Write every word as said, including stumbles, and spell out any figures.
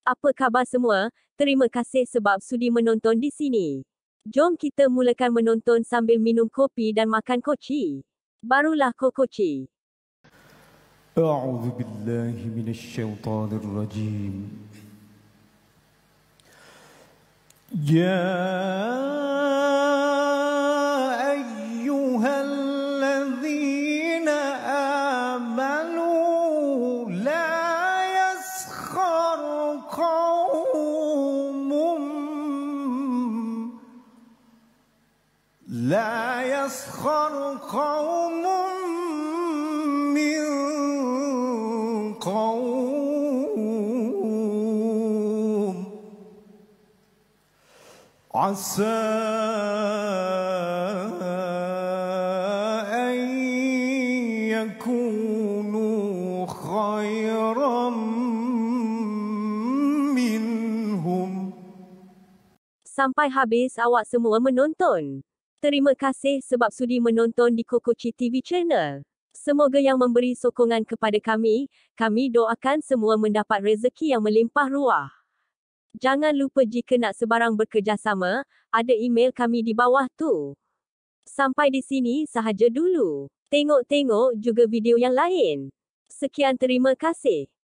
Apa khabar semua? Terima kasih sebab sudi menonton di sini. Jom kita mulakan menonton sambil minum kopi dan makan koci. Barulah kokoci. أعوذ بالله من الشيطان الرجيم يا أيها الذين آمنوا لا يسخر قوم لا يسخر قوم قوم عسى أن يكونوا خيرا منهم. Sampai habis awak semua menonton. Terima kasih sebab sudi menonton di Kokoci T V Channel. Semoga yang memberi sokongan kepada kami, kami doakan semua mendapat rezeki yang melimpah ruah. Jangan lupa jika nak sebarang bekerjasama, ada email kami di bawah tu. Sampai di sini sahaja dulu. Tengok-tengok juga video yang lain. Sekian terima kasih.